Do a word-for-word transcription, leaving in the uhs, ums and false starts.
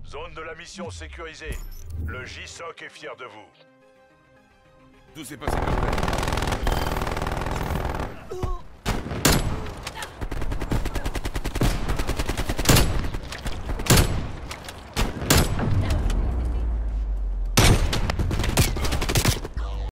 Zone de la mission sécurisée. Le J S O C est fier de vous. Tout s'est passé parfait.